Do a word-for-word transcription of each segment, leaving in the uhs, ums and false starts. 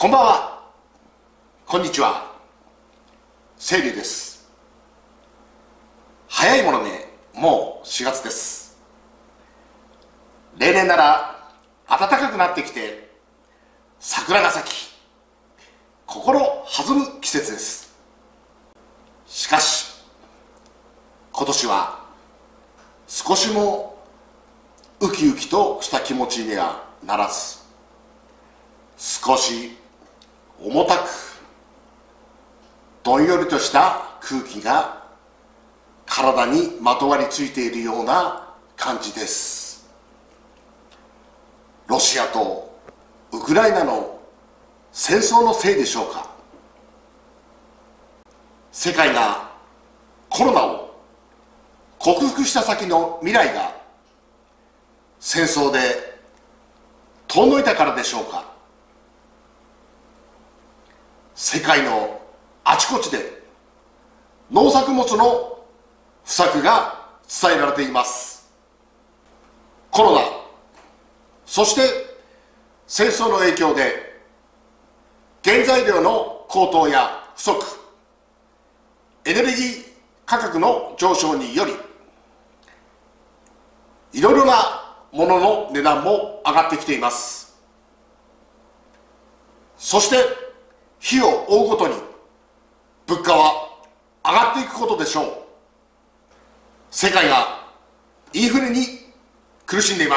こんばんは、こんにちは、清流です。早いものでもうしがつです。例年なら暖かくなってきて桜が咲き、心弾む季節です。しかし今年は少しもウキウキとした気持ちにはならず、少し重たくどんよりとした空気が体にまとわりついているような感じです。ロシアとウクライナの戦争のせいでしょうか。世界がコロナを克服した先の未来が戦争で遠のいたからでしょうか。世界のあちこちで農作物の不作が伝えられています。コロナ、そして戦争の影響で原材料の高騰や不足、エネルギー価格の上昇によりいろいろなものの値段も上がってきています。そして日を追うごとに物価は上がっていくことでしょう。世界がインフレに苦しんでいます。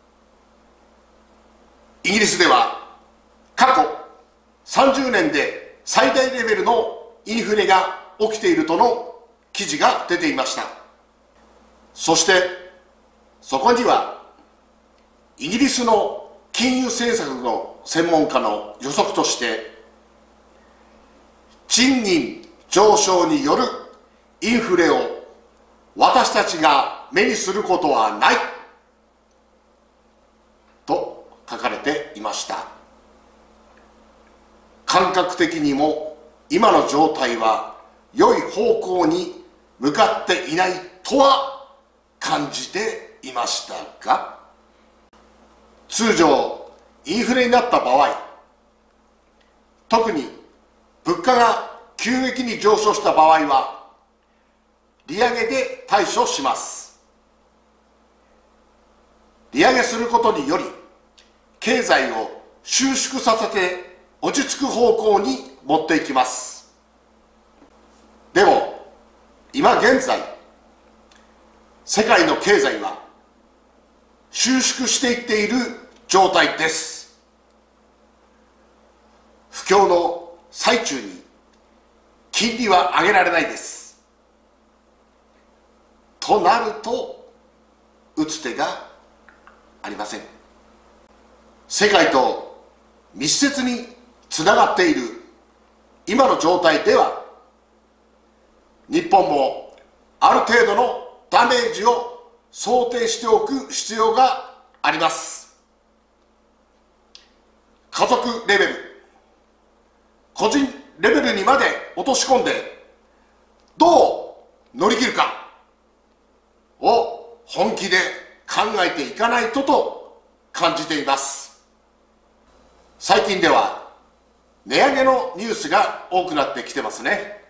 イギリスでは過去さんじゅうねんで最大レベルのインフレが起きているとの記事が出ていました。そしてそこにはイギリスの金融政策の専門家の予測として、賃金上昇によるインフレを私たちが目にすることはないと書かれていました。感覚的にも今の状態は良い方向に向かっていないとは感じていましたが、通常インフレになった場合、特に物価が急激に上昇した場合は利上げで対処します。利上げすることにより経済を収縮させて落ち着く方向に持っていきます。でも今現在世界の経済は収縮していっている状態です。不況の最中に金利は上げられないです。となると打つ手がありません。世界と密接につながっている今の状態では、日本もある程度のダメージを想定しておく必要があります。家族レベル、個人レベルにまで落とし込んでどう乗り切るかを本気で考えていかないとと感じています。最近では値上げのニュースが多くなってきてますね。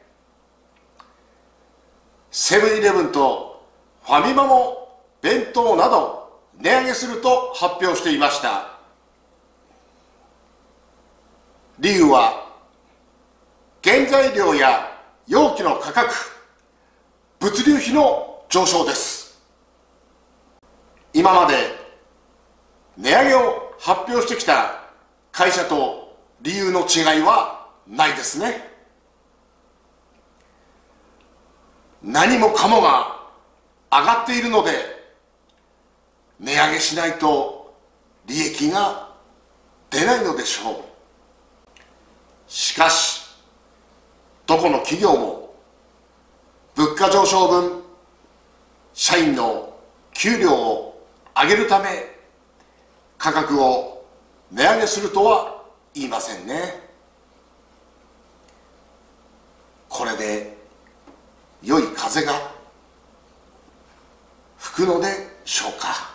セブンイレブンとファミマも弁当など値上げすると発表していました。理由は原材料や容器の価格、物流費の上昇です。今まで値上げを発表してきた会社と理由の違いはないですね。何もかもが上がっているので値上げしないと利益が出ないのでしょう。しかしどこの企業も物価上昇分社員の給料を上げるため価格を値上げするとは言いませんね。これで良い風が吹くのでしょうか。